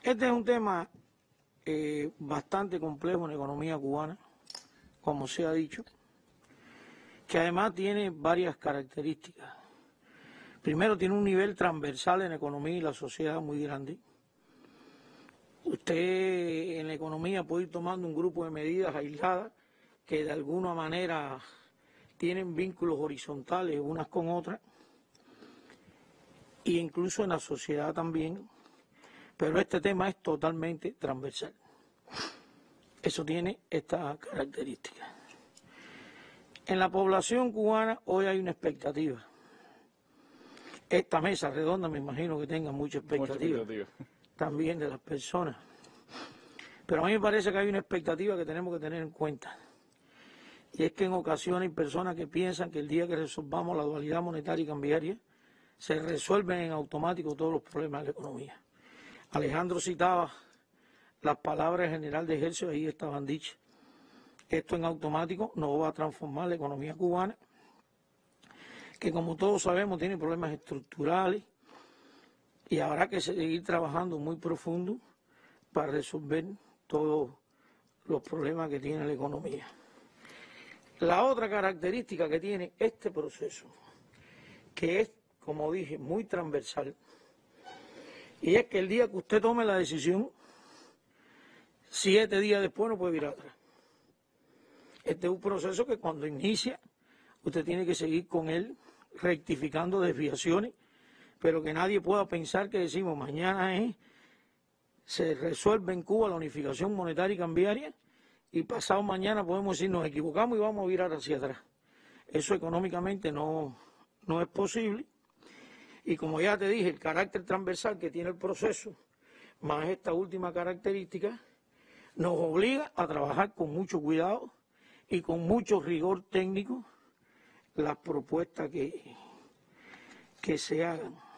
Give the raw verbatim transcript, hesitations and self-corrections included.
Este es un tema eh, bastante complejo en la economía cubana, como se ha dicho, que además tiene varias características. Primero, tiene un nivel transversal en la economía y la sociedad muy grande. Usted en la economía puede ir tomando un grupo de medidas aisladas que de alguna manera tienen vínculos horizontales unas con otras, e incluso en la sociedad también, pero este tema es totalmente transversal. Eso tiene esta característica. En la población cubana hoy hay una expectativa. Esta mesa redonda me imagino que tenga mucha expectativa, mucha expectativa también de las personas. Pero a mí me parece que hay una expectativa que tenemos que tener en cuenta. Y es que en ocasiones hay personas que piensan que el día que resolvamos la dualidad monetaria y cambiaria, se resuelven en automático todos los problemas de la economía. Alejandro citaba las palabras del general de ejército, ahí estaban dichas. Esto en automático no va a transformar la economía cubana, que como todos sabemos tiene problemas estructurales y habrá que seguir trabajando muy profundo para resolver todos los problemas que tiene la economía. La otra característica que tiene este proceso, que es, como dije, muy transversal, y es que el día que usted tome la decisión, siete días después no puede virar atrás. Este es un proceso que cuando inicia, usted tiene que seguir con él, rectificando desviaciones, pero que nadie pueda pensar que decimos mañana es, se resuelve en Cuba la unificación monetaria y cambiaria, y pasado mañana podemos decir nos equivocamos y vamos a virar hacia atrás. Eso económicamente no, no es posible. Y como ya te dije, el carácter transversal que tiene el proceso, más esta última característica, nos obliga a trabajar con mucho cuidado y con mucho rigor técnico las propuestas que, que se hagan.